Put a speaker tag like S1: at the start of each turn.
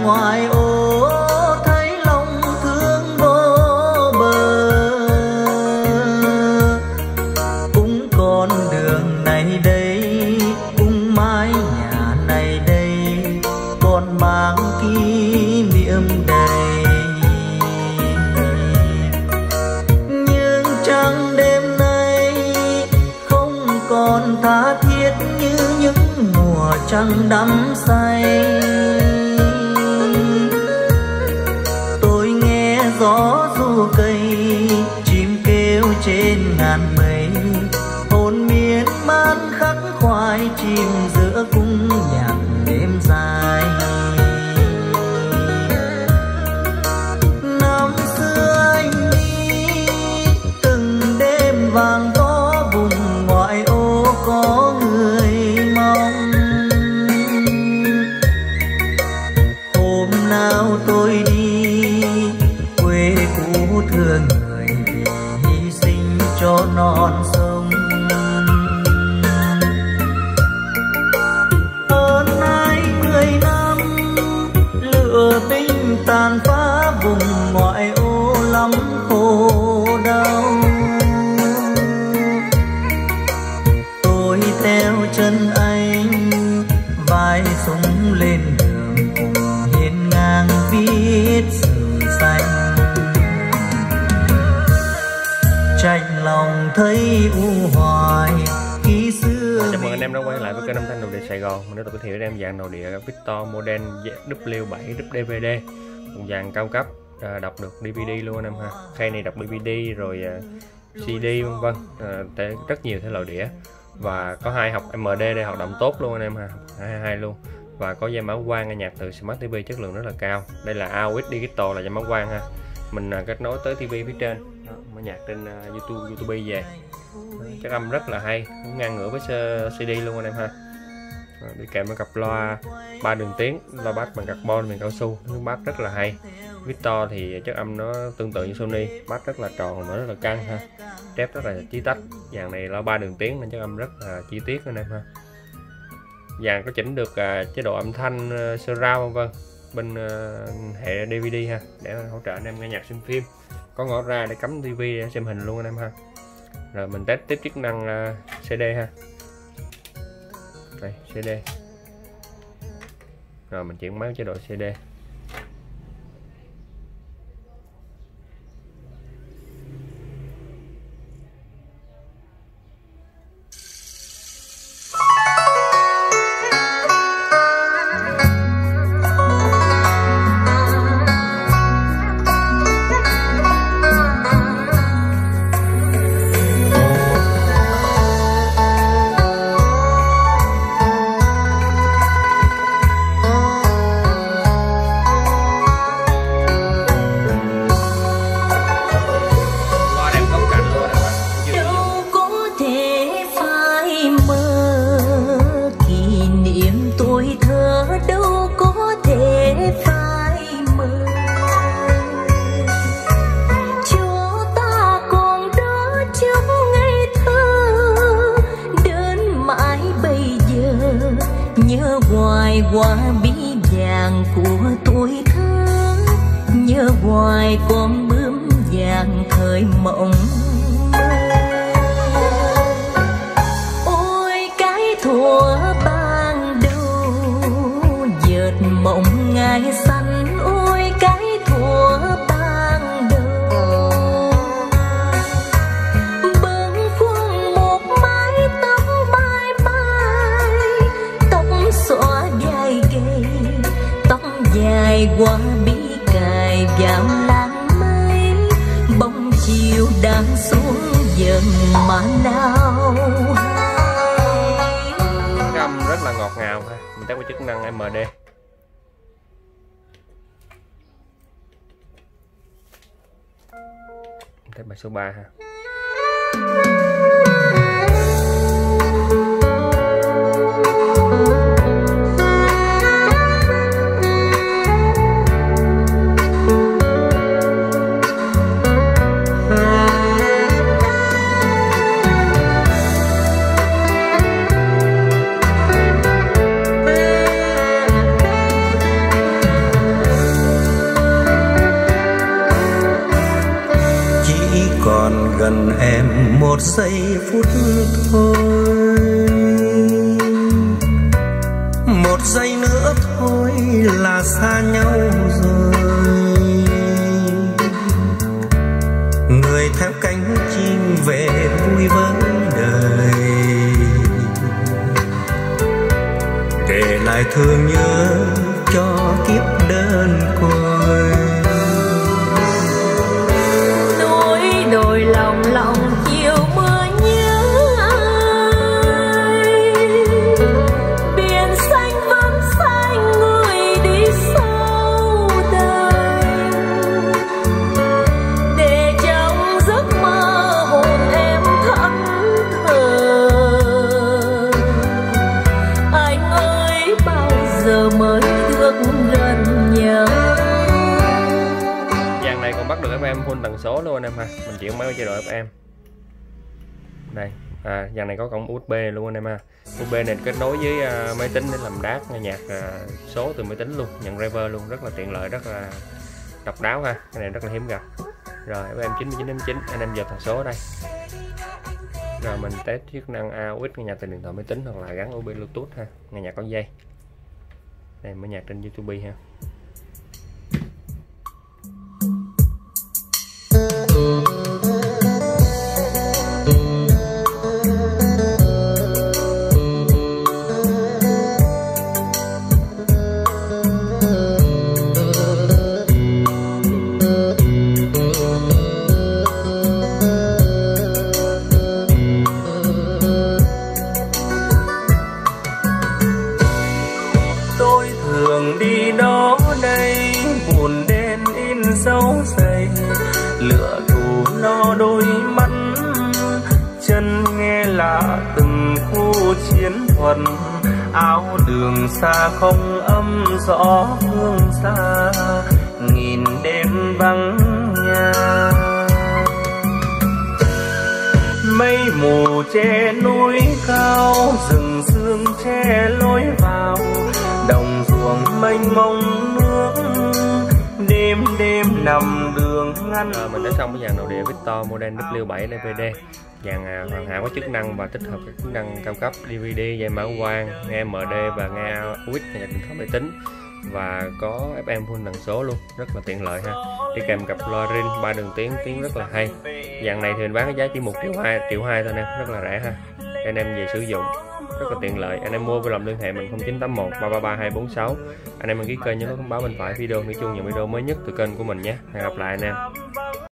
S1: ngoài ô thấy lòng thương vô bờ. Cũng con đường này đây, cũng mái nhà này đây, còn mang kỷ niệm đầy. Nhưng trăng đêm nay không còn tha thiết như những mùa trăng đắm say. Tôi nghe gió ru cây, chim kêu trên ngàn mây, hồn miên man khắc khoải chìm giữa cung nhạc đêm dài. Năm xưa anh đi từng đêm vàng có vùng ngoại ô có người mong. Hôm nào tôi đi quê cũ thương người vì hy sinh cho non sông. Hơn 20 năm lửa binh tàn phá vùng ngoại ô lắm khổ đau. Tôi theo chân anh vai súng lên đường cùng hiên ngang viết sử xanh. Chạnh lòng thấy u hoài khi xưa.
S2: Chào mừng anh em đã quay lại với kênh âm thanh nội địa Sài Gòn. Mình sẽ giới thiệu em dàn nội địa Victor model W7 DVD, một dàn cao cấp, đọc được DVD luôn anh em ha. Khay này đọc DVD rồi CD vân vân, rất nhiều thể loại đĩa, và có hai học MD đây, hoạt động tốt luôn anh em ha, hai luôn. Và có dây báo quang nghe nhạc từ Smart TV chất lượng rất là cao. Đây là AUX Digital, là dây báo quang ha. Mình kết nối tới TV phía trên, mở nhạc trên YouTube về. Chất âm rất là hay, cũng ngang ngửa với CD luôn anh em ha. Đi kèm với cặp loa 3 đường tiếng, loa bass bằng carbon, bằng cao su, bass rất là hay. Victor thì chất âm nó tương tự như Sony, bass rất là tròn và rất là căng ha, trép rất là chí tách. Dàn này loa 3 đường tiếng nên chất âm rất là chi tiết anh em ha. Dàn có chỉnh được chế độ âm thanh surround vân vân bên hệ DVD ha, để hỗ trợ anh em nghe nhạc xem phim. Có ngõ ra để cắm TV để xem hình luôn anh em ha. Rồi mình test tiếp chức năng CD ha. Đây CD. Rồi mình chuyển máy chế độ CD.
S3: Nhớ hoài qua bí vàng của tuổi thơ, nhớ hoài con bướm vàng thời mộng mơ. Ôi cái thuở ban đầu vợt mộng ngày xanh, ôi cái thuở ban đầu bâng khuâng một mái tóc bay bay, tóc xõa dài gầy, tóc dài qua bí cài vào làng mây, bóng chiều đang xuống dần mà nào hay.
S2: Âm rất là ngọt ngào ha, mình test với chức năng MD. Test bài số 3 ha.
S1: giây phút thôi, một giây nữa thôi là xa nhau rồi. Người theo cánh chim về vui với đời, để lại thương nhớ cho kiếp đơn côi.
S3: Núi đồi lòng lòng chiều mưa nhớ ai, biển xanh vẫn xanh người đi sâu đời, để trong giấc mơ hồn em thẫn thờ. Anh ơi bao giờ mới được gần nhau.
S2: Dàn này còn bắt được FM full tần số luôn anh em ha, mình chuyển máy chế độ FM. Đây, dàn này có cổng USB luôn anh em ha. USB này kết nối với máy tính để làm đát nghe nhạc số từ máy tính luôn, nhận driver luôn, rất là tiện lợi, rất là độc đáo ha. Cái này rất là hiếm gặp. Rồi FM 99.9 anh em vào tần số đây. Rồi mình test chức năng AUX nghe nhạc từ điện thoại máy tính hoặc là gắn USB Bluetooth ha, nghe nhạc có dây. Đây mở nhạc trên YouTube ha.
S1: Tôi thường đi đó đây, buồn đen in dấu dày, lửa thù lo đôi mắt, chân nghe lạ từng khu chiến thuật, áo đường xa không âm gió hương xa, nghìn đêm vắng nhà. Mây mù che núi cao, rừng sương che lối vào, đồng ruộng mênh mông nước, đêm đêm nằm đường ngăn.
S2: Mình đã xong cái dàn nội địa Victor model W7 DVD. Dàn hoàn hảo có chức năng và tích hợp các chức năng cao cấp DVD, dây mã quang, nghe MD và nghe AUX nghe điện thoại máy tính, và có FM full tần số luôn, rất là tiện lợi ha. Đi kèm cặp loa rin 3 đường tiếng rất là hay. Dàn này thì mình bán cái giá chỉ 1.2 triệu anh em, rất là rẻ ha. Để anh em về sử dụng rất là tiện lợi. Anh em mua với lòng liên hệ mình 0981 333 246. Anh em đăng ký kênh nhớ nút thông báo bên phải video để chung những video mới nhất từ kênh của mình nhé. Hẹn gặp lại anh em.